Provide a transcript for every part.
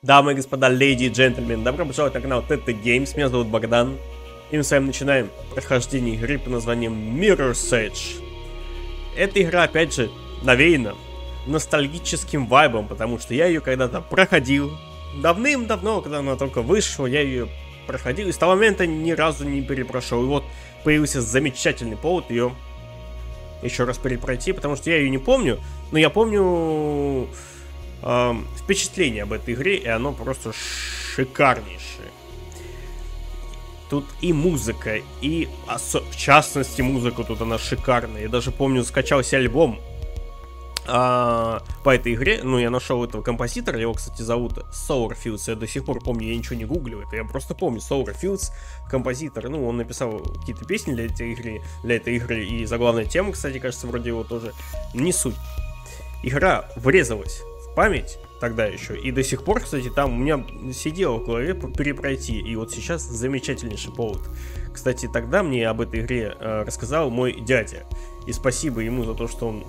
Дамы и господа, леди и джентльмены, добро пожаловать на канал TT Games, меня зовут Богдан. И мы с вами начинаем прохождение игры под названием Mirror's Edge. Эта игра, опять же, навеяна ностальгическим вайбом, потому что я ее когда-то проходил. Давным-давно, когда она только вышла, я ее проходил, и с того момента ни разу не перепрошел. И вот появился замечательный повод ее еще раз перепройти, потому что я ее не помню, но я помню впечатление об этой игре, и оно просто шикарнейшее. Тут и музыка, и в частности музыка тут она шикарная. Я даже помню, скачался альбом по этой игре. Ну, я нашел этого композитора, его, кстати, зовут Solarfields. Я до сих пор помню, я ничего не гуглил, это я просто помню. Solarfields, композитор. Ну, он написал какие-то песни для этой игры. И заглавная тема, кстати, кажется, вроде его тоже. Не суть. Игра врезалась в память тогда еще. И до сих пор, кстати, там у меня сидело в голове перепройти. И вот сейчас замечательнейший повод. Кстати, тогда мне об этой игре рассказал мой дядя. И спасибо ему за то, что он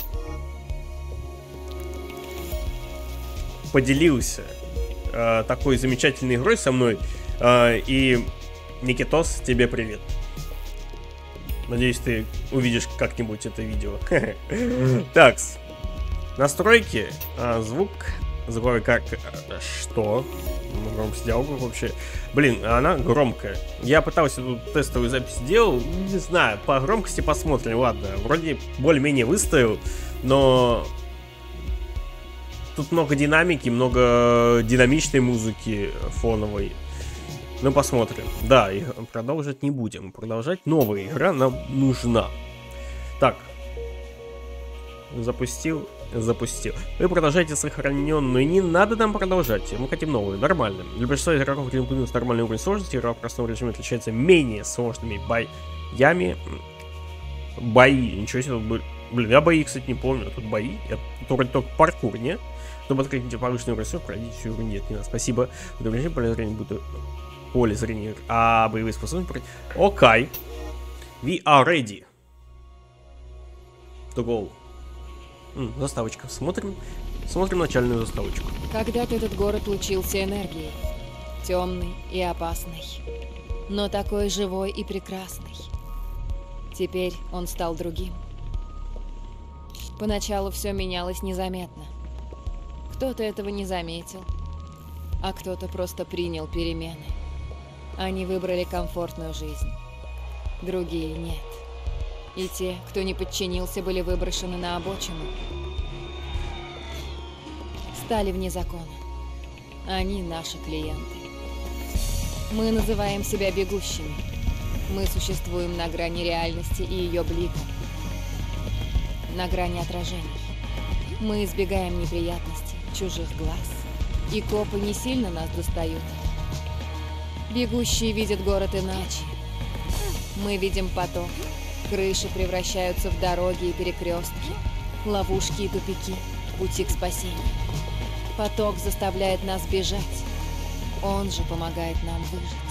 поделился такой замечательной игрой со мной. И, Никитос, тебе привет. Надеюсь, ты увидишь как-нибудь это видео. Такс. Настройки, звук, звуковой как... Что? Громкость диалога вообще. Блин, она громкая. Я пытался тут тестовую запись делал. Не знаю, по громкости посмотрим. Ладно, вроде более-менее выставил, но тут много динамики, много динамичной музыки фоновой. Ну, посмотрим. Да, продолжить не будем. Продолжать новая игра нам нужна. Так. Запустил. Вы продолжаете сохраненную. Не надо нам продолжать. Мы хотим новую, нормальную. Для большинства игроков с нормальный уровень сложности. Игра в простом режиме отличается менее сложными боями. Бои. Ничего себе тут были. Блин, я бои, кстати, не помню. Тут бои. Это вроде только паркур, не? Чтобы открыть повышенную ресурс, пройдите всю игру. Нет, не надо. Спасибо. В этом режиме поле зрения будет поле зрения. А боевые способности. Окей. We are ready to go. Заставочка. Смотрим начальную заставочку. Когда-то этот город лучился энергией. Темный и опасный. Но такой живой и прекрасный. Теперь он стал другим. Поначалу все менялось незаметно. Кто-то этого не заметил, а кто-то просто принял перемены. Они выбрали комфортную жизнь. Другие нет. И те, кто не подчинился, были выброшены на обочину. Стали вне закона. Они наши клиенты. Мы называем себя бегущими. Мы существуем на грани реальности и ее блика. На грани отражений. Мы избегаем неприятностей, чужих глаз. И копы не сильно нас достают. Бегущие видят город иначе. Мы видим поток. Крыши превращаются в дороги и перекрестки, ловушки и тупики, пути к спасению. Поток заставляет нас бежать. Он же помогает нам выжить.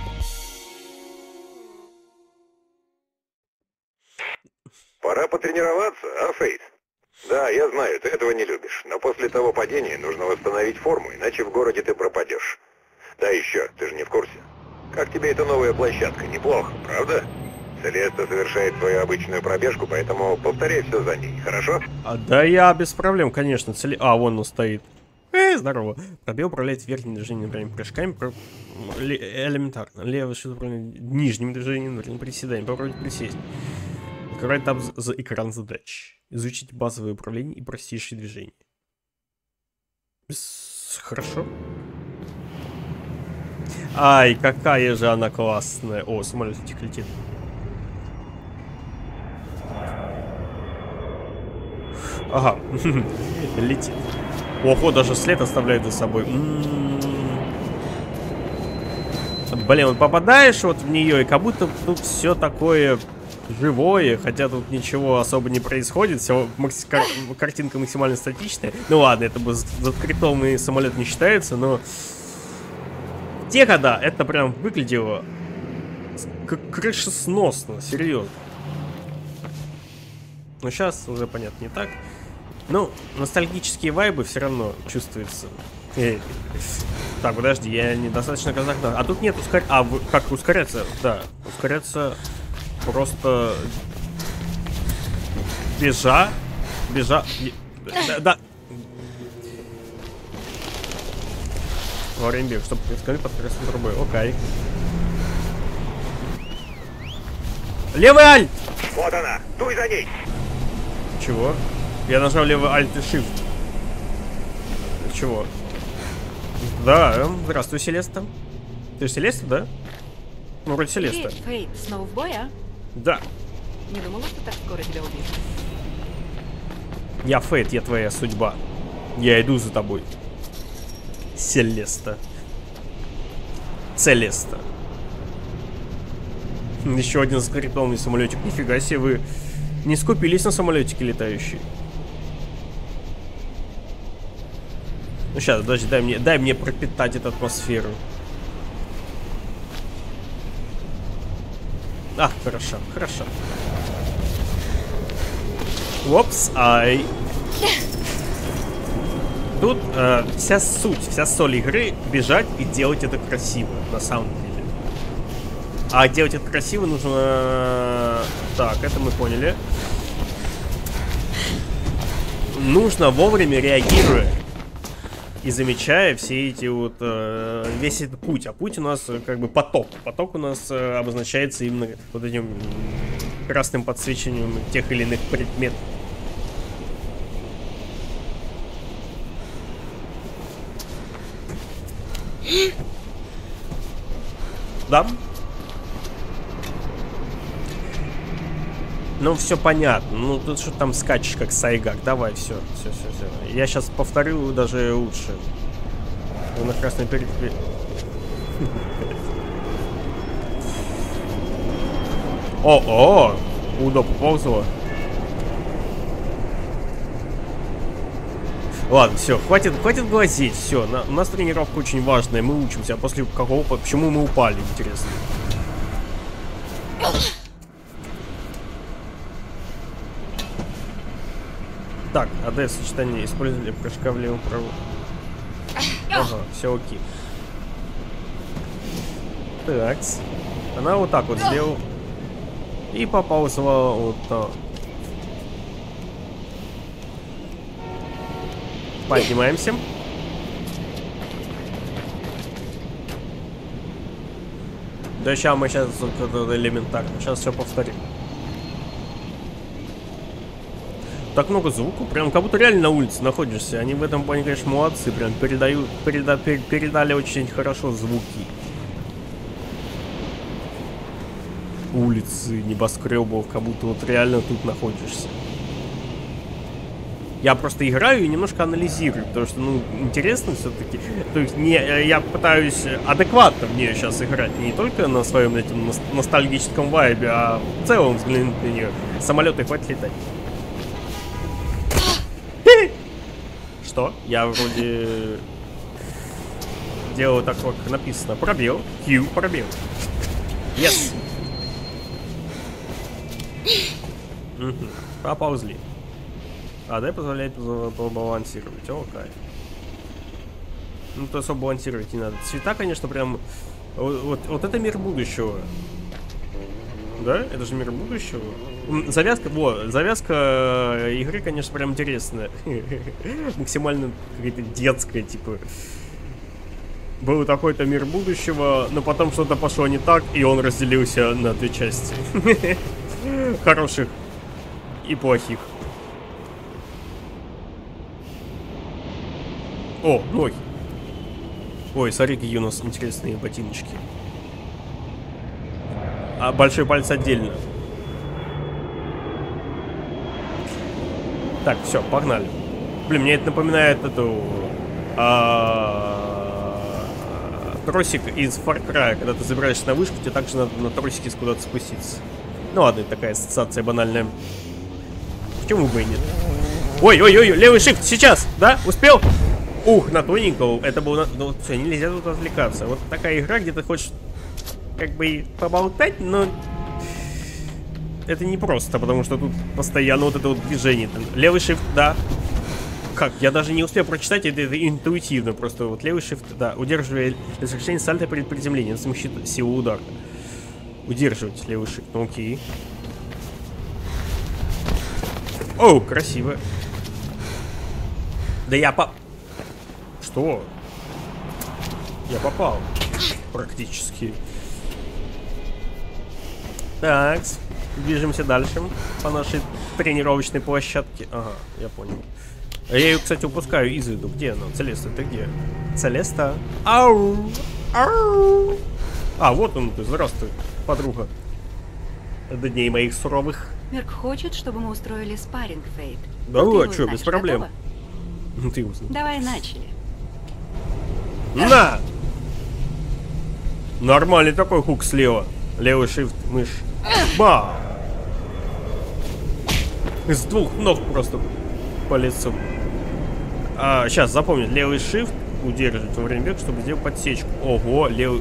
Пора потренироваться, а, Фейс? Да, я знаю, ты этого не любишь, но после того падения нужно восстановить форму, иначе в городе ты пропадешь. Да еще, ты же не в курсе. Как тебе эта новая площадка? Неплохо, правда? Целеста совершает свою обычную пробежку, поэтому повторяй все за ней, хорошо? Да я без проблем, конечно. Вон он стоит. Здорово. Пробел управляет верхним движением, например, прыжками, элементарно. Левый что управляет нижним движением, например, приседанием, попробуйте присесть. Открывает таб за экран задач. Изучите базовое управление и простейшие движения. Хорошо. Ай, какая же она классная. О, самолетик летит. Ага, летит. Ого, даже след оставляет за собой. Блин, вот попадаешь вот в нее, и как будто тут все такое живое, хотя тут ничего особо не происходит, все картинка максимально статичная. Ну ладно, это бы закриптованный самолет не считается, но в те года это прям выглядело как крышесносно, серьезно. Но сейчас уже, понятно, не так. Ну, ностальгические вайбы все равно чувствуются. Так, подожди, я недостаточно казах. А тут нет ускорения. А, как ускоряться? Да, ускоряться просто... Бежа. Да. Время бег, чтобы прискали под красной трубой. Окей. Левый альт! Вот она! Дуй за ней! Чего? Я нажал левый альт и shift. Чего? Да, здравствуй, Селеста. Ты же Селеста, да? Ну, вроде Селеста. Привет, Фейт, снова в бой, а? Да. Не думала, что так скоро тебя убьют. Я Фейт, я твоя судьба. Я иду за тобой. Селеста. Целеста. Еще один закрепленный самолетик. Нифига себе, вы не скупились на самолетики летающие. Ну сейчас, подожди, дай мне пропитать эту атмосферу. А, хорошо. Опс, ай. Тут вся суть, вся соль игры бежать и делать это красиво, на самом деле. А делать это красиво нужно... Так, это мы поняли. Нужно вовремя реагируя и замечая все эти вот... весь этот путь. А путь у нас как бы поток. Поток у нас обозначается именно вот этим красным подсвечиванием тех или иных предметов. Да? Ну, все понятно. Ну, тут что там скачешь, как Сайгак. Давай, все. Я сейчас повторю даже лучше. На красной передве... О! Удо поползло. Ладно, все, хватит глазеть, все. У нас тренировка очень важная, мы учимся. А после какого... Почему мы упали, интересно? Так, АД сочетание использовали прыжка в левую правую. Ага, все окей. Так, она вот так вот сделала. И поползла вот так. Поднимаемся. Да сейчас мы элементарно. Сейчас все повторим. Так много звуков, прям как будто реально на улице находишься. Они в этом плане, конечно, молодцы. Прям передали очень хорошо звуки. Улицы, небоскребов, как будто вот реально тут находишься. Я просто играю и немножко анализирую, потому что, ну, интересно все-таки. То есть я пытаюсь адекватно в нее сейчас играть, не только на своем этим ностальгическом вайбе, а в целом взглянуть на нее. Самолеты хватит летать. Что? Я вроде делаю так, как написано. Пробел. Q, пробел. Yes. Угу. Поползли. АД позволяет побалансировать. О, кайф. Ну, то особо балансировать не надо. Цвета, конечно, прям... Вот это мир будущего. Да? Это же мир будущего. Завязка игры, конечно, прям интересная. Максимально какая-то детская, типа. Был такой-то мир будущего, но потом что-то пошло не так, и он разделился на две части. Хороших и плохих. О, ноги. Ой, смотри, какие у нас интересные ботиночки. А большой палец отдельно. Так, все, погнали. Блин, мне это напоминает эту... тросик из Far Cry. Когда ты забираешься на вышку, тебе также надо на тросике куда-то спуститься. Ну ладно, это такая ассоциация банальная. Почему бы и нет? Ой, левый shift, сейчас, да? Успел? Ух, на тоненького. Это было... Ну, все, нельзя тут отвлекаться. Вот такая игра, где ты хочешь как бы поболтать, но... Это не просто, потому что тут постоянно вот это вот движение. Левый shift, да. Как? Я даже не успел прочитать, это интуитивно. Просто вот левый shift, да, удерживая разрешение сальто перед приземлением, смещит силу удара. Удерживать левый shift, ну окей. Оу, красиво. Да я Что? Я попал. Практически. Так, движемся дальше по нашей тренировочной площадке. Ага, я понял. Я ее, кстати, упускаю из виду. Где она? Целеста, ты где? Целеста? Ау! Ау! А, вот он ты. Здравствуй, подруга. До дней моих суровых. Мерк хочет, чтобы мы устроили спарринг, Фейт. Да, Ты что, без проблем. готова? Ну ты узнал. Давай начали. На! Нормальный такой хук слева. Левый shift, мышь. Ба! С двух ног просто по лицу. Сейчас запомнить. Левый shift удерживать во время бега, чтобы сделать подсечку. Ого, левый...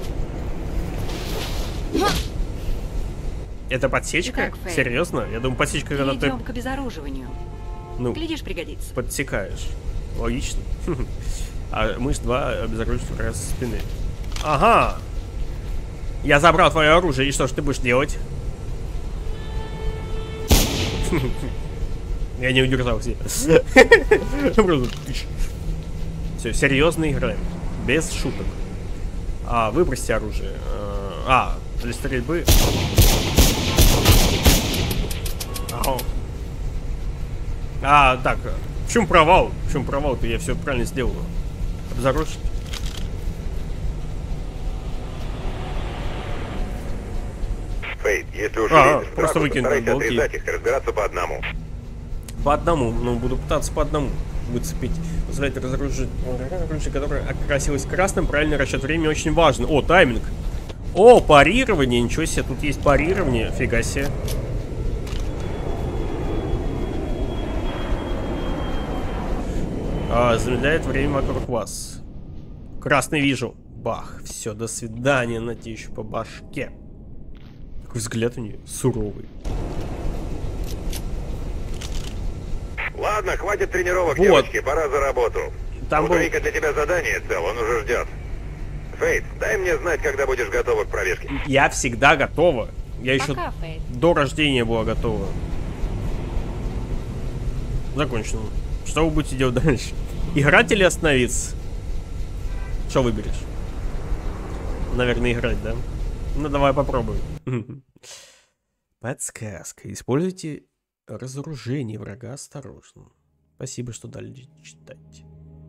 Это подсечка? Итак, Фейт, серьезно? Я думаю, подсечка, когда ты... Перейдем к обезоруживанию. Ну, Глядишь, пригодится. подсекаешь. Логично. А мышь 2 обезоружить как раз со спины. Ага! Я забрал твое оружие, и что ж ты будешь делать? Я не удержался. Все, серьезно играем. Без шуток. Выбросьте оружие. Для стрельбы. Так. В чем провал? В чем провал-то? Я все правильно сделал. Обезоружить. Фейт, если уж лезешь в просто драку, выкинь постарайся болты. отрезать их и разбираться по одному. По одному, ну буду пытаться по одному выцепить. Позволяет разоружить оружие, которое окрасилось красным. Правильный расчет времени очень важен. О, тайминг. О, парирование. Ничего себе, тут есть парирование. Фига себе. Замедляет время вокруг вас. Красный вижу. Бах. Все, до свидания. На тебе еще по башке. Такой взгляд у нее суровый. Ладно, хватит тренировок, Вот. девочки, пора за работу. Там У был... Дрейка для тебя задание цел, он уже ждет. Фейт, дай мне знать, когда будешь готова к пробежке. Я всегда готова. Я еще Пока, Фейт. до рождения была готова. Закончено. Что вы будете делать дальше? Играть или остановиться? Что выберешь? Наверное, играть, да? Ну, давай попробуем. Подсказка. Используйте разоружение врага осторожно. Спасибо, что дали читать.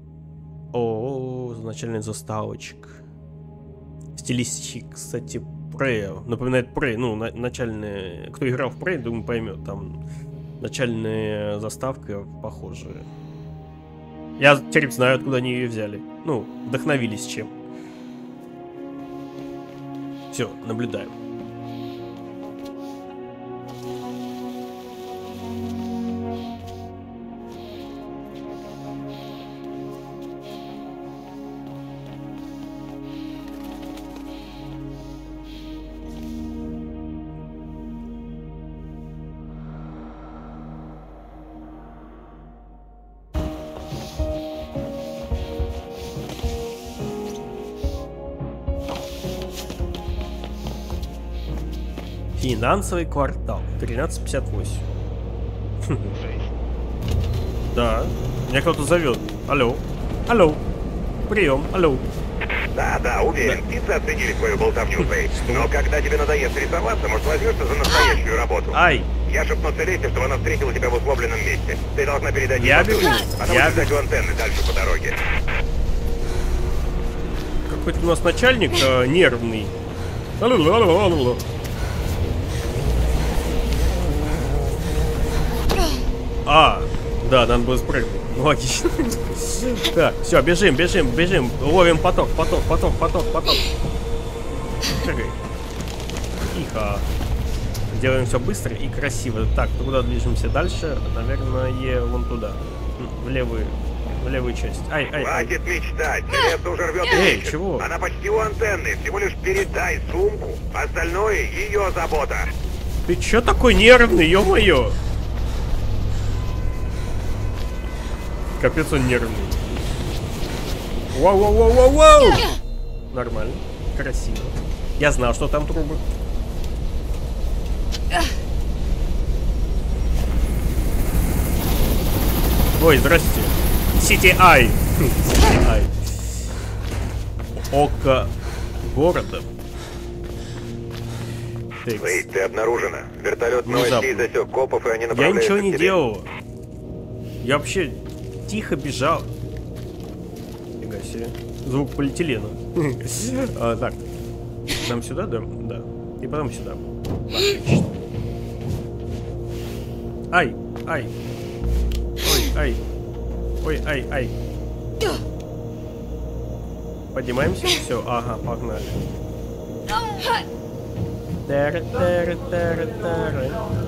О, начальная заставочка. Стилистики, кстати, Prey. Напоминает Prey. Ну, начальная... Кто играл в Prey, думаю, поймет. Там начальная заставка похожая. Я теперь знаю, откуда они ее взяли. Ну, вдохновились чем. Все, наблюдаем. Финансовый квартал. 13:58. Да. Меня кто-то зовет. Алло. Алло. Прием. Алло. Да, уверен, птицы оценили твою болтовню, Фейт. Но когда тебе надоест рисоваться, может возьмешься за настоящую работу. Ай. Я шепну Целесте, чтобы она встретила тебя в условленном месте. Ты должна передать ей Я посылку. бегу. Она Я будет ждать у антенны дальше по дороге. Какой-то у нас начальник нервный. Алло, алло, алло. Да, надо было спрыгнуть. Логично. Так, все, бежим. Ловим поток. Прыгай. Тихо. Делаем все быстро и красиво. Так, куда движемся дальше? Наверное, вон туда. В левую часть. Ай. Хватит мечтать, Целеста уже рвет Эй, вечер. чего? Она почти у антенны, всего лишь передай сумку. Остальное ее забота. Ты чё такой нервный, ё-моё? Капец, он нервный. Вау-вау-вау-вау-вау! Нормально. Красиво. Я знал, что там трубы. Ой, здрасте. CTI. CTI. Око города. Фейт, ты обнаружена. Вертолет Внезапно. новостей засек копов, и они Я направляются ничего к не тебе. делал. Я вообще тихо бежал. Фига себе. Звук полиэтилена. Так. Нам сюда, да? Да. И потом сюда. Отлично. Ай, ай. Ой, ай. Ой, ай, ай. Поднимаемся? Все, ага, погнали. Тара-тара-тара-тара.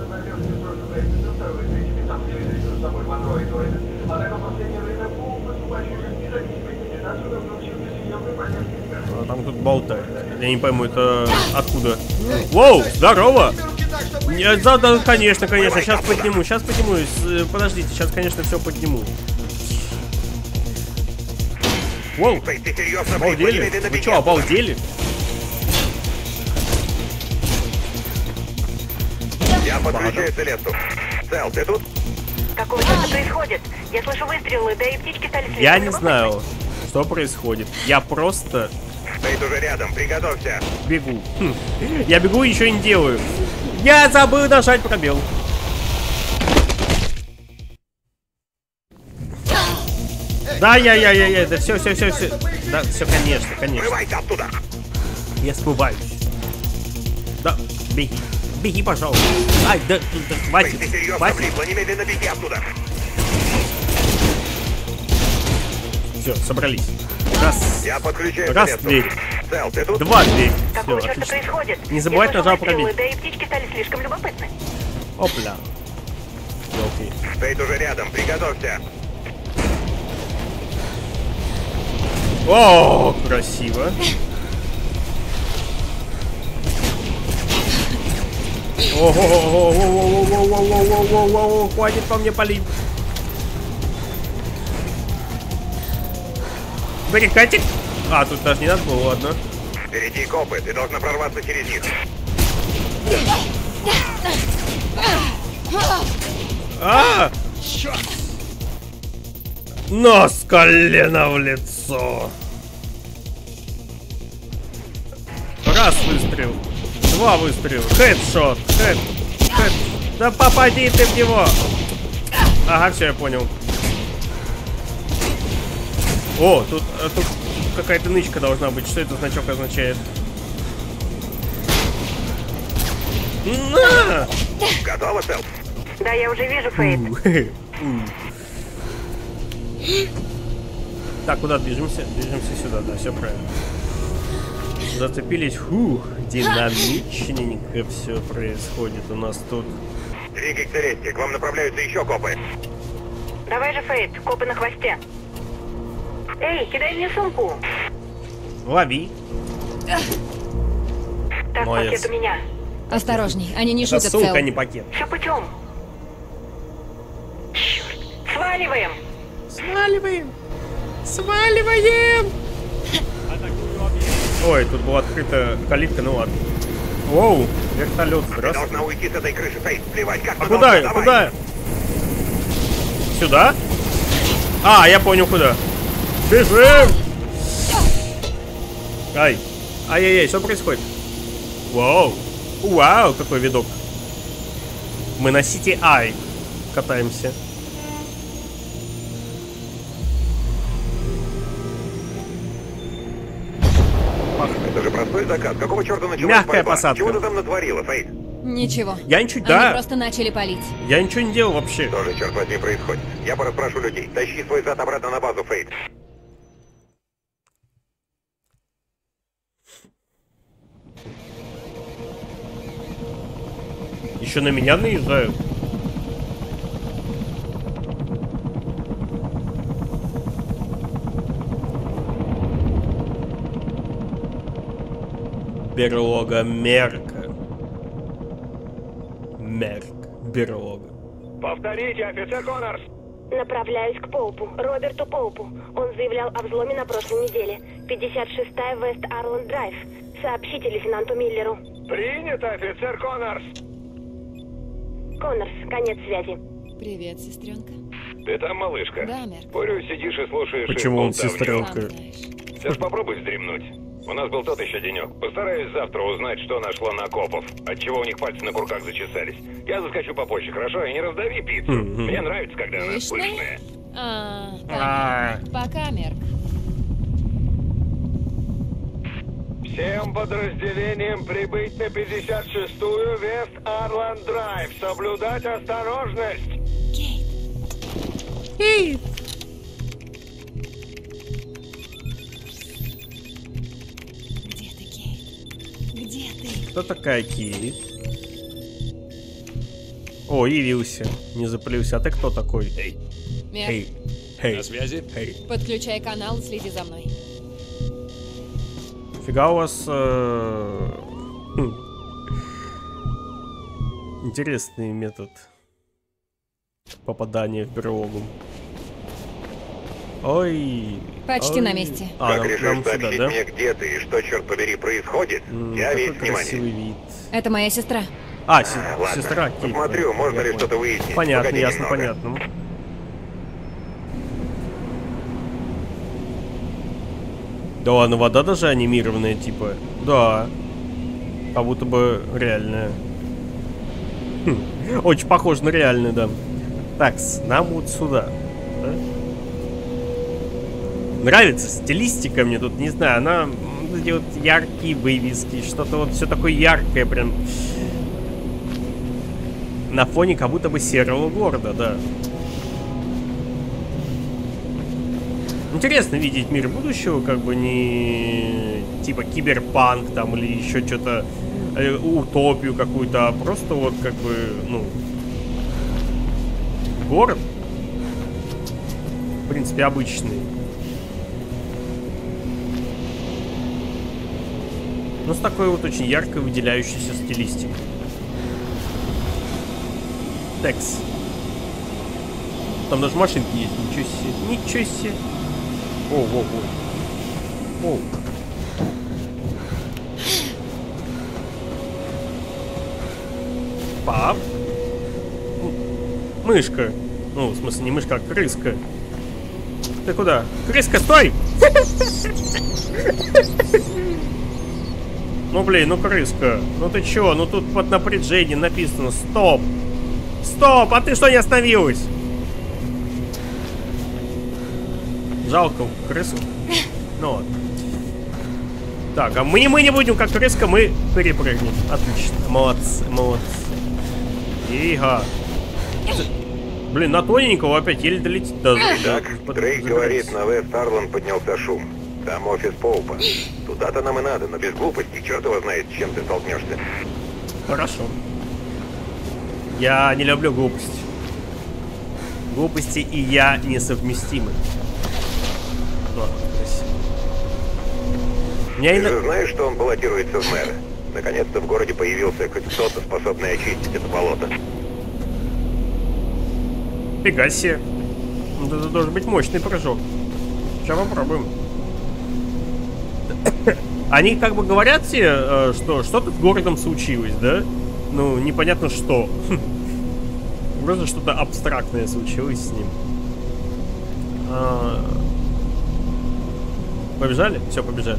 А там тут болтает. Я не пойму, это откуда. Воу, здорово! Да, конечно, конечно. Сейчас подниму, сейчас поднимусь. Подождите, сейчас, конечно, все подниму. Воу, Фейт, ты серьезно? обалдели? Вы что, обалдели? Я подключаю Целесту. Цел, ты тут? Какого черта происходит? Я слышу выстрелы, да и птички стали слишком Я не любопытны. знаю, что происходит. Я просто Фейт уже рядом, приготовься. бегу. Я бегу и ничего не делаю. Я забыл нажать пробел. Да, я, да все. Да, все, конечно. Вырывайся оттуда. Я смываюсь. Да, беги. Беги, пожалуйста. Ай, да хватит. Фейт, ты серьезно, Хватит. влипла? Немедленно беги оттуда. Все, собрались. Раз. Я подключаю Раз Целесту. дверь. Цел, ты тут? Два дверь. Какого Все, черта отлично. происходит? Не забывать Я слышу нажал выстрелы, пробить. да и птички стали слишком любопытны. Опля. Окей. Фейт уже рядом, приготовься. О, красиво. Ого, хватит по мне палить. Баррикадик? А, тут даже не надо было, ладно. Впереди копы, ты должна прорваться через них. А! Нос колено в лицо. Раз выстрел. Два выстрела. Хедшот. Хед. Да попади ты в него. Ага, все, я понял. О, тут какая-то нычка должна быть. Что этот значок означает? На! Готова, Цел? Да, я уже вижу, Фейт. Так, куда движемся? Движемся сюда, да, все правильно. Зацепились, фух, динамичненько все происходит у нас тут. Двигай к Целесте, к вам направляются еще копы. Давай же, Фейт, копы на хвосте. Эй, кидай мне сумку. Лови. Так, Молодец. пакет у меня. Осторожней, они не Это шутят, сумка, Цел. а не пакет. Все путем. Черт. Сваливаем. Сваливаем! Ой, тут была открыта калитка, ну ладно. Оу, вертолет, Ты здравствуй. должна уйти с этой крыши, Фейт. Плевать, как А ты куда? должна, давай. Куда? Сюда? А, я понял, куда. Бежим! Ай. Ай-яй-яй, что происходит? Вау. Вау, какой видок. Мы на CTI катаемся. Это же простой заказ. Какого черта началась Мягкая борьба? посадка. Чего ты там натворила, Фейт? Ничего. Я ничего, Они да. просто начали палить. Я ничего не делал вообще. Что же, черт возьми, происходит? Я пораспрошу людей. Тащи свой зад обратно на базу, Фейт. Еще на меня наезжают. Берлога Мерка. Мерк. Берлога. Повторите, офицер Коннорс. Направляюсь к Поупу, Роберту Поупу. Он заявлял о взломе на прошлой неделе. 56-я Вест Арланд Драйв. Сообщите лейтенанту Миллеру. Принято, офицер Коннорс. Коннорс, конец связи. Привет, сестренка. Ты там, малышка? Да, Мерк. Спорю, сидишь и слушаешь. Почему он болтовню. сестренка? Сам знаешь. Все ж попробуй вздремнуть. У нас был тот еще денек. Постараюсь завтра узнать, что нашло на копов. Отчего у них пальцы на курках зачесались. Я заскочу попозже, хорошо? И не раздави пиццу. Мне нравится, когда она Пышная? пышная. Понятно. Пока, Мерк. Всем подразделениям прибыть на 56-ю Вест Арланд Драйв. Соблюдать осторожность. Кейт. Где ты, Кейт? Где ты? Кто такая Кейт? О, явился. Не запылился. А ты кто такой? Эй. Мерк, Эй. Эй. На связи? Эй. подключай канал и следи за мной. Фига у вас... Интересный метод попадания в берлогу. Ой. Почти ой. на месте. А, Как нам решишь сюда, сообщить да? мне, где ты и что, черт побери, происходит? Я Какой весь красивый внимание. вид. Это моя сестра. А, Ладно, сестра Кейт. посмотрю, можно Я ли понял. что-то выяснить. Понятно, Погоди ясно, немного. понятно. Да ладно, вода даже анимированная, типа. Да. Как будто бы реальная. Очень похоже на реальную, да. Так, нам вот сюда. Да? Нравится стилистика мне тут, не знаю, она... Эти вот яркие вывески, что-то вот все такое яркое, прям... На фоне как будто бы серого города, да. Интересно видеть мир будущего, как бы не типа киберпанк там или еще что-то, утопию какую-то, а просто вот как бы, ну, город, в принципе, обычный. Но с такой вот очень яркой выделяющейся стилистикой. Текс. Там даже машинки есть, ничего себе, ничего себе. О. Пап. Мышка. Ну, в смысле, не мышка, а крыска. Ты куда? Крыска, стой! Ну, блин, ну, крыска. Ну, ты чё? Ну, тут под напряжением написано «Стоп». Стоп! А ты что не остановилась? Жалко крысу. Ну ладно. Так, а мы не будем как крыска, мы перепрыгнем. Отлично. Молодцы, молодцы. Ига. Блин, на тоненького опять еле долетит. Так, Дрейк говорит, на Вест Арланд поднялся шум. Там офис Поупа. Туда-то нам и надо, но без глупости. Черт его знает, с чем ты столкнешься. Хорошо. Я не люблю глупости. Глупости и я несовместимы. Ты же знаешь, что он баллотируется в мэра? Наконец-то в городе появился хоть кто-то, способный очистить это болото. Фига себе. Вот это должен быть мощный прыжок. Сейчас попробуем. Они как бы говорят все, что что-то с городом случилось, да? Ну, непонятно что. Просто что-то абстрактное случилось с ним. Побежали? Все, побежали.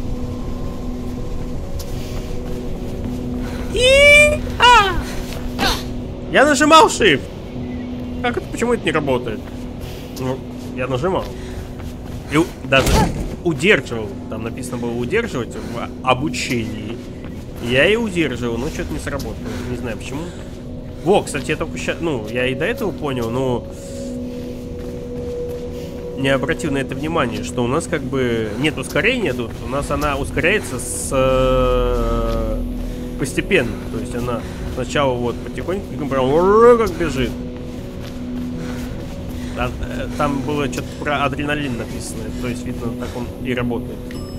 Я нажимал Shift. Как это? Почему это не работает? Ну, я нажимал. И даже удерживал. Там написано было удерживать в обучении. Я и удерживал, но что-то не сработало. Не знаю почему. Во, кстати, я только сейчас... Ну, я и до этого понял, но... Не обратил на это внимание, что у нас как бы нет ускорения тут. У нас она ускоряется постепенно. То есть она сначала вот потихоньку прям как бежит. Там было что-то про адреналин написано. То есть, видно, так он и работает.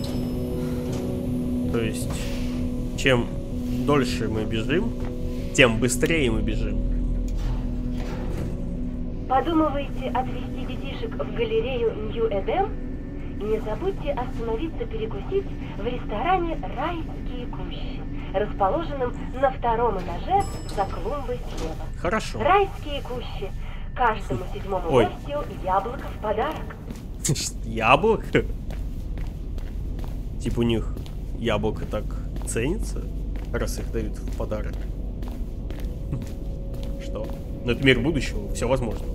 То есть, чем дольше мы бежим, тем быстрее мы бежим. Подумываете отвезти детишек в галерею Нью-Эдем? Не забудьте остановиться перекусить в ресторане «Райские кущи», расположенном на 2-м этаже за клумбой слева. Хорошо. «Райские кущи». Каждому 7-му Ой. гостю яблоко в подарок. Яблоко? Типа у них яблоко так ценится, раз их дают в подарок. Что? Но это мир будущего, все возможно.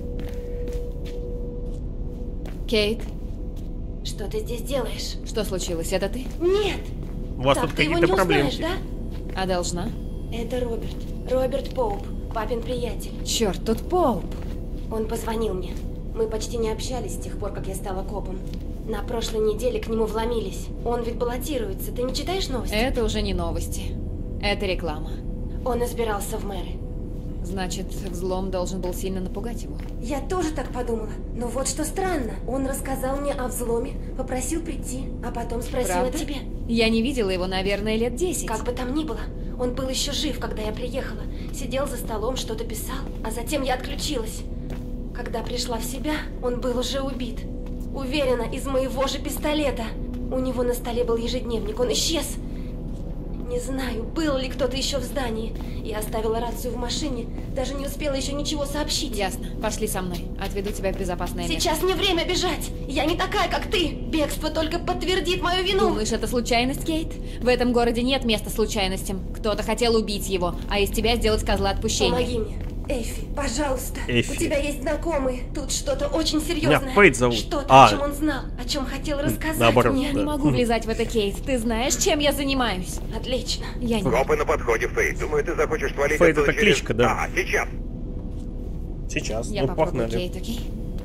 Кейт, Что ты здесь делаешь? что случилось? Это ты? Нет! У вас Так тут ты его какие-то не проблемки. узнаешь, да? А должна? Это Роберт. Роберт Поуп, папин приятель. Черт, тут Поуп. Он позвонил мне. Мы почти не общались с тех пор, как я стала копом. На прошлой неделе к нему вломились. Он ведь баллотируется. Ты не читаешь новости? Это уже не новости. Это реклама. Он избирался в мэры. Значит, взлом должен был сильно напугать его. Я тоже так подумала. Но вот что странно. Он рассказал мне о взломе, попросил прийти, а потом спросил Правда? о тебе. Я не видела его, наверное, лет 10. Как бы там ни было, он был еще жив, когда я приехала. Сидел за столом, что-то писал, а затем я отключилась. Когда пришла в себя, он был уже убит. Уверена, из моего же пистолета. У него на столе был ежедневник, он исчез. Не знаю, был ли кто-то еще в здании. Я оставила рацию в машине, даже не успела еще ничего сообщить. Ясно. Пошли со мной. Отведу тебя в безопасное место. Сейчас не время бежать. Я не такая, как ты. Бегство только подтвердит мою вину. Думаешь, это случайность, Кейт? В этом городе нет места случайностям. Кто-то хотел убить его, а из тебя сделать козла отпущения. Помоги мне. Эффи, пожалуйста. Эффи. У тебя есть знакомые. Тут что-то очень серьезное. Меня Фейт зовут. Что-то, А. о чем он знал, о чем хотел рассказать наоборот, мне. Я да. не могу влезать в это, Кейт. Ты знаешь, чем я занимаюсь? Отлично. Я не... Копы на подходе, Фейт. Думаю, ты захочешь свалить Фейт оттуда это через- кличка, да. Ага, сейчас. Сейчас. Я Ну, попробую, погнали. Кейт, окей?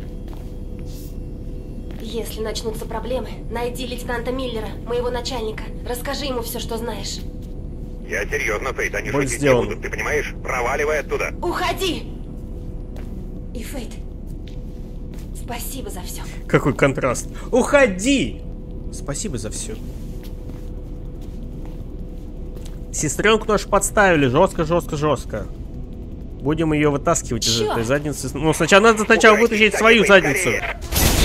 Если начнутся проблемы, найди лейтенанта Миллера, моего начальника. Расскажи ему все, что знаешь. Я серьезно, Фейт, они Будет шутить сделано. не будут, ты понимаешь? Проваливай оттуда. Уходи! И Фейт, спасибо за все. Какой контраст. Уходи! Спасибо за все. Сестренку нашу подставили. Жестко, жестко, жестко. Будем ее вытаскивать из Чё? этой задницы. Ну, сначала надо вытащить Уходи, свою Фейт, задницу. скорее.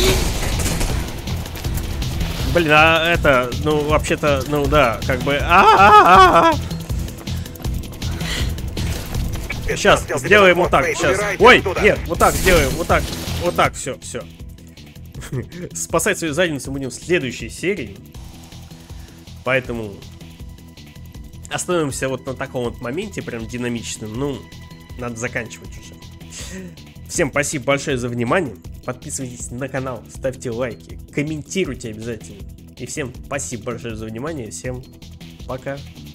Блин, а это, ну, вообще-то, ну да, как бы. А-а-а-а-а. Сейчас, Спецназ сделаем взял вот так, Фейт, сейчас. убирайся Ой, оттуда. нет, вот так сделаем, вот так, все. Спасать свою задницу будем в следующей серии. Поэтому остановимся вот на таком вот моменте, прям динамичном. Ну, надо заканчивать уже. Всем спасибо большое за внимание. Подписывайтесь на канал, ставьте лайки, комментируйте обязательно. И всем спасибо большое за внимание. Всем пока.